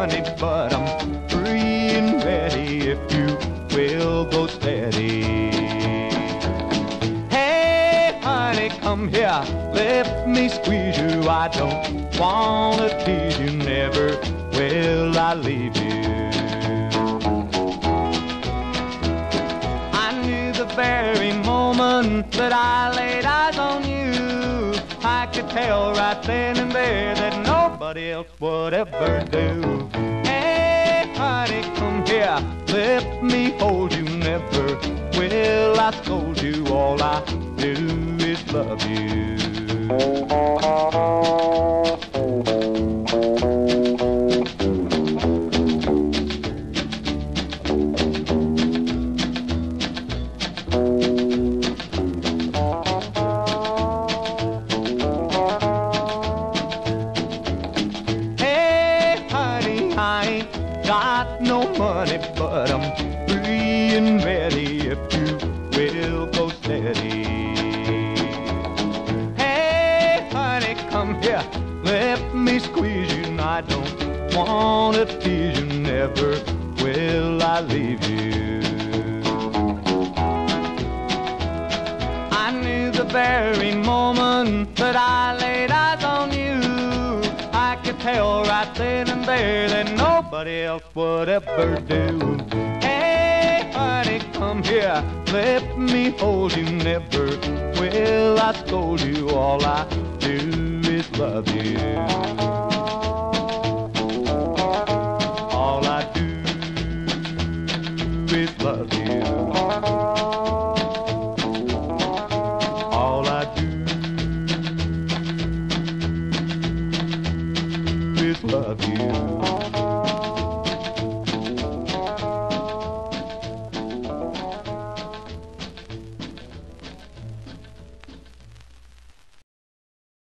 money, but I'm free and ready if you will go steady. Hey, honey, come here, let me squeeze you. I don't wanna tease you, never will I leave you. I knew the very moment that I laid eyes on you, I could tell right then and there that nobody else would ever do. Hey, honey, come here, let me hold you. Never will I scold you. All I do is love you. Got no money, but I'm free and ready if you will go steady. Hey, honey, come here, let me squeeze you. I don't wanna tease you, never will I leave you. I knew the very moment that I laid eyes on you, I could tell right then and there that nobody else would ever do. Hey, honey, come here, let me hold you. Never will I scold you. All I do is love you.